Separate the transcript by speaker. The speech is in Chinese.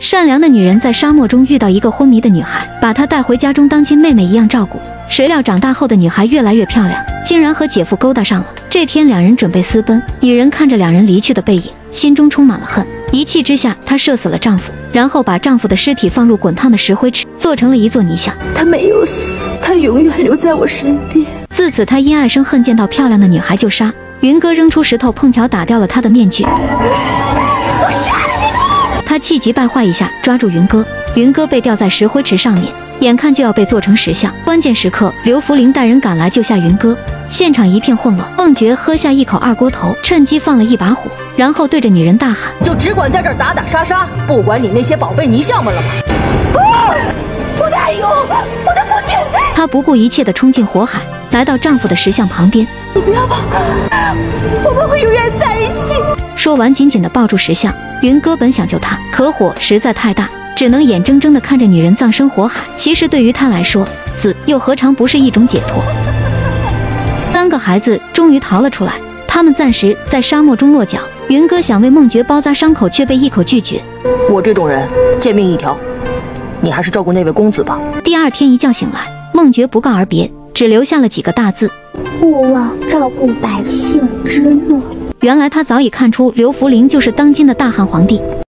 Speaker 1: 善良的女人在沙漠中遇到一个昏迷的女孩，把她带回家中当亲妹妹一样照顾。谁料长大后的女孩越来越漂亮，竟然和姐夫勾搭上了。这天两人准备私奔，女人看着两人离去的背影，心中充满了恨。一气之下，她射死了丈夫，然后把丈夫的尸体放入滚烫的石灰池，做成了一座泥像。
Speaker 2: 他没有死，他永远留在我身边。
Speaker 1: 自此，他因爱生恨，见到漂亮的女孩就杀。云哥扔出石头，碰巧打掉了他的面具。
Speaker 2: 我杀了你们！
Speaker 1: 他气急败坏一下，抓住云哥。云哥被吊在石灰池上面，眼看就要被做成石像。关键时刻，刘福林带人赶来救下云哥，现场一片混乱。孟觉喝下一口二锅头，趁机放了一把火，然后对着女人大喊：“
Speaker 3: 就只管在这儿打打杀杀，不管你那些宝贝泥像们了吗？”
Speaker 2: 我的爱友，我的夫君！
Speaker 1: 她不顾一切地冲进火海，来到丈夫的石像旁边。
Speaker 2: 你不要跑，我们会永远在一起。
Speaker 1: 说完，紧紧地抱住石像。云哥本想救她，可火实在太大，只能眼睁睁地看着女人葬身火海。其实对于他来说，死又何尝不是一种解脱？3个孩子终于逃了出来，他们暂时在沙漠中落脚。云哥想为孟觉包扎伤口，却被一口拒绝。
Speaker 3: 我这种人贱命一条，你还是照顾那位公子吧。
Speaker 1: 第二天一觉醒来，孟觉不告而别，只留下了几个大字：
Speaker 4: 勿忘照顾百姓之诺。
Speaker 1: 原来他早已看出刘福林就是当今的大汉皇帝。